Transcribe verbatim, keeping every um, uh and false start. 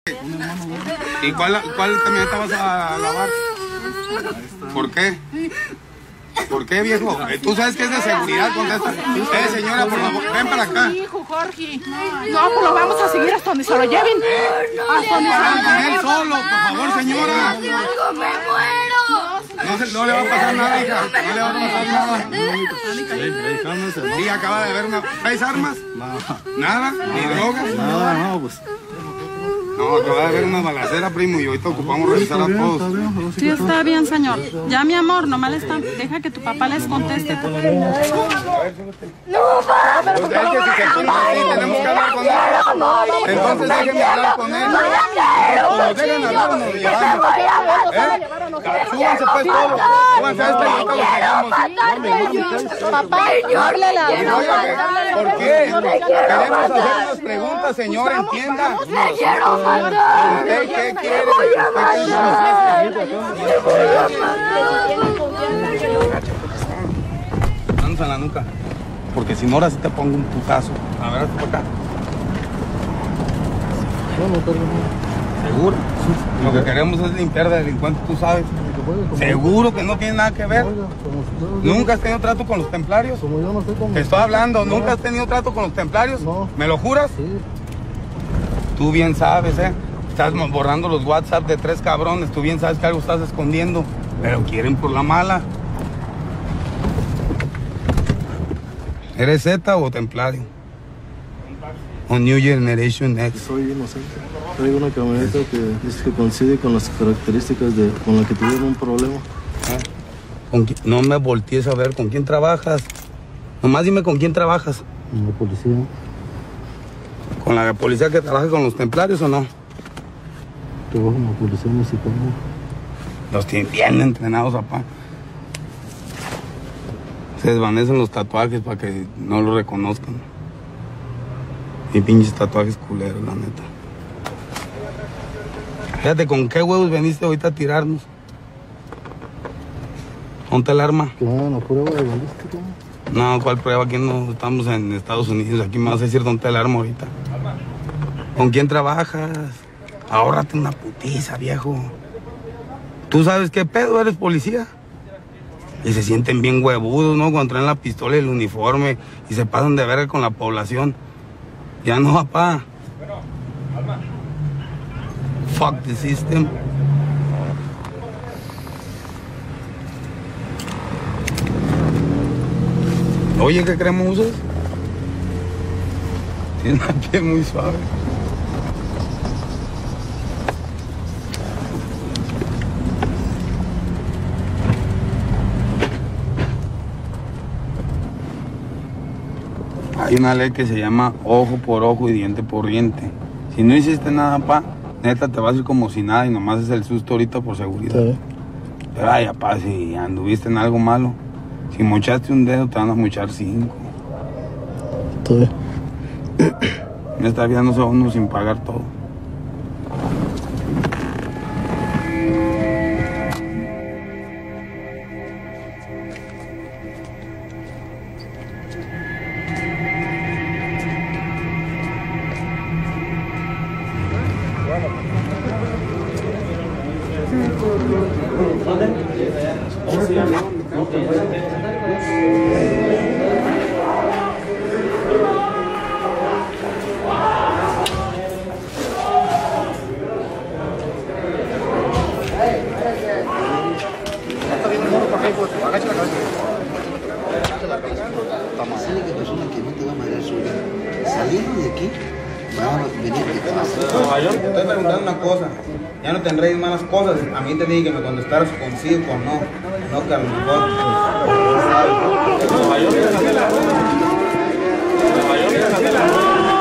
¿Y cuál, cuál camioneta vas a lavar? ¿Por qué? ¿Por qué, viejo? Tú sabes que es de seguridad, contesta. Eh, señora, por favor, ven para acá. Hijo, Jorge. No, pues lo vamos a seguir hasta donde se lo lleven. Hasta donde se lo lleven. Él solo, por favor, señora. ¡Me muero! No, se, no le va a pasar nada, hija. No le va a pasar nada. Sí, acaba de ver una... ¿Traes armas? ¿Nada? ¿Ni drogas? Nada, no, pues... No, acaba de ver una balacera, primo, y ahorita ocupamos revisar a todos. Sí, está bien, señor. Ya, mi amor, nomás le está... Deja que tu papá les conteste. ¡No, papá! Pues es que si se pone así, tenemos que hablar con él. Entonces déjenme hablar con él. O nos dejen hablar o nos llevamos. ¿Eh? Súbanse pues todos. Súbanse a este y ahorita los llevamos. Papá, háblale a ¿Por qué? Queremos hacer unas preguntas, señor, entienda. ¡Me quiero matar! ¿Usted qué quiere? ¡Me voy a matar! ¡Me voy a matar! Manos en la nuca. Porque si no, ahora sí te pongo un putazo. A ver, hazte para acá. ¿Seguro? Lo que queremos es limpiar de delincuentes, tú sabes. ¿Seguro que no tiene nada que ver? ¿Nunca has tenido trato con los templarios? Como yo no sé cómo... Te estoy hablando, ¿nunca has tenido trato con los templarios? No. ¿Me lo juras? Sí. Tú bien sabes, ¿eh? Estás borrando los WhatsApp de tres cabrones. Tú bien sabes que algo estás escondiendo. Pero quieren por la mala. ¿Eres Z o templario? O New Generation X. Soy inocente. Traigo una camioneta que dice que coincide con las características de con la que tuvieron un problema. ¿Eh? ¿Con quién? No me voltees a ver. ¿Con quién trabajas? Nomás dime con quién trabajas. Con la policía. ¿Con la policía que trabaja con los templarios o no? Trabajo en la policía municipal. Los tienen bien entrenados, papá. Se desvanecen los tatuajes para que no los reconozcan. Y pinches tatuajes culeros, la neta. Fíjate, ¿con qué huevos veniste ahorita a tirarnos? Ponte el arma. ¿Que me hagan la prueba de balística? No, ¿cuál prueba? Aquí no estamos en Estados Unidos. Aquí me vas a decir dónde está el arma ahorita. ¿Con quién trabajas? Ahórrate una putiza, viejo. ¿Tú sabes qué pedo? ¿Eres policía? Y se sienten bien huevudos, ¿no? Cuando traen la pistola y el uniforme y se pasan de verga con la población. Ya no, papá. Fuck the system. Oye, ¿qué crema usas? Tiene la piel muy suave. Hay una ley que se llama ojo por ojo y diente por diente. Si no hiciste nada, pa, neta te vas a ir como si nada y nomás es el susto ahorita por seguridad. Sí. Pero ay, papá, si anduviste en algo malo, si mochaste un dedo, te van a mochar cinco. Sí. En esta vida no se va uno sin pagar todo. Saliendo de aquí, van a venir de casa. Nueva York, te estoy preguntando una cosa. Ya no tendréis malas cosas. A mí te dije que me contestaras con sí o con no. No, que a lo mejor. Nueva York, Nueva York,